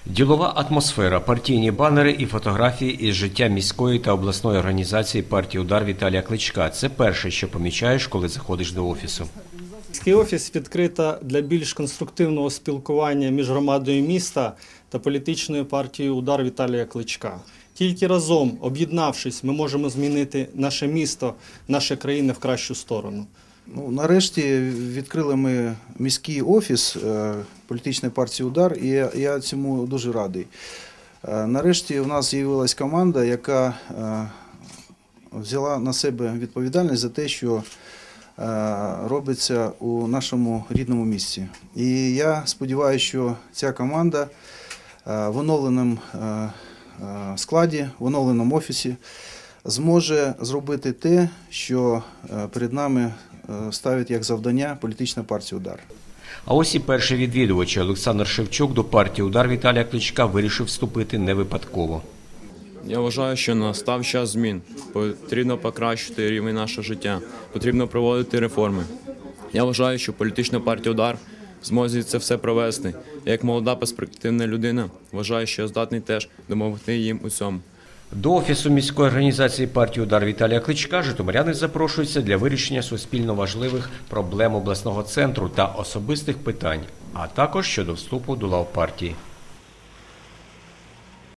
Ділова атмосфера, партійні банери і фотографії із життя міської та обласної організації партії «Удар» Віталія Кличка – це перше, що помічаєш, коли заходиш до офісу. Міський офіс відкрита для більш конструктивного спілкування між громадою міста та політичною партією «Удар» Віталія Кличка. Тільки разом, об'єднавшись, ми можемо змінити наше місто, нашу країну в кращу сторону. Нарешті відкрили ми міський офіс політичної партії «Удар» і я цьому дуже радий. Нарешті у нас з'явилась команда, яка взяла на себе відповідальність за те, що робиться у нашому рідному місті. І я сподіваюся, що ця команда в оновленому складі, в оновленому офісі зможе зробити те, що перед нами ставить як завдання політична партія «Удар». А ось і перший відвідувач Олександр Шевчук до партії «Удар» Віталія Кличка вирішив вступити не випадково. Я вважаю, що настав час змін. Потрібно покращити рівень нашого життя, потрібно проводити реформи. Я вважаю, що політична партія «Удар» зможе це все провести. Я як молода перспективна людина вважаю, що я здатний теж допомогти їм у цьому. До офісу міської організації партії «Удар» Віталія Кличка житомиряни запрошуються для вирішення суспільно важливих проблем обласного центру та особистих питань, а також щодо вступу до лав партії.